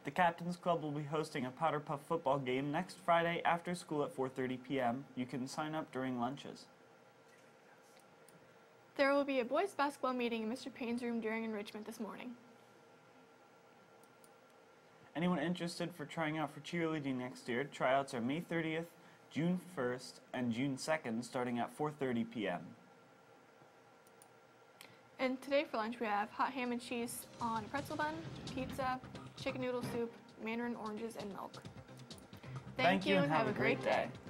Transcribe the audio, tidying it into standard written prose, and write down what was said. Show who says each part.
Speaker 1: The Captain's Club will be hosting a Powder Puff football game next Friday after school at 4:30 p.m. You can sign up during lunches.
Speaker 2: There will be a boys' basketball meeting in Mr. Payne's room during enrichment this morning.
Speaker 1: Anyone interested for trying out for cheerleading next year, tryouts are May 30th, June 1st, and June 2nd starting at 4:30 p.m.
Speaker 2: And today for lunch we have hot ham and cheese on a pretzel bun, pizza, chicken noodle soup, mandarin oranges, and milk.
Speaker 1: Thank you and have a great day.